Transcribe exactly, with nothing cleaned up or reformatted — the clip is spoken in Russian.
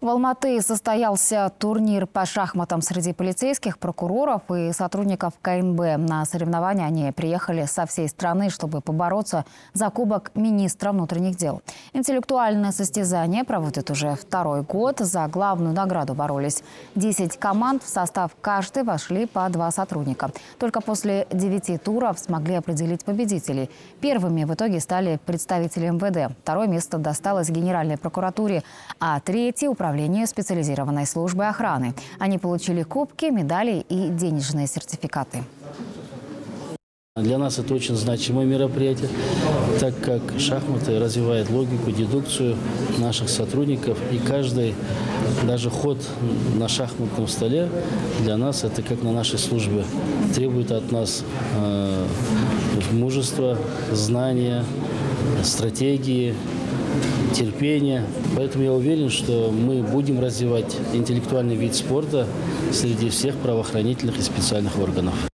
В Алматы состоялся турнир по шахматам среди полицейских, прокуроров и сотрудников ка эн бэ. На соревнования они приехали со всей страны, чтобы побороться за кубок министра внутренних дел. Интеллектуальное состязание проводят уже второй год. За главную награду боролись десять команд. В состав каждой вошли по два сотрудника. Только после девяти туров смогли определить победителей. Первыми в итоге стали представители эм вэ дэ. Второе место досталось Генеральной прокуратуре, а третье – Управлению специализированной службы охраны. Они получили кубки, медали и денежные сертификаты. Для нас это очень значимое мероприятие, так как шахматы развивают логику, дедукцию наших сотрудников. И каждый, даже ход на шахматном столе для нас это как на нашей службе. Требует от нас э, мужества, знания, стратегии, терпения. Поэтому я уверен, что мы будем развивать интеллектуальный вид спорта среди всех правоохранительных и специальных органов.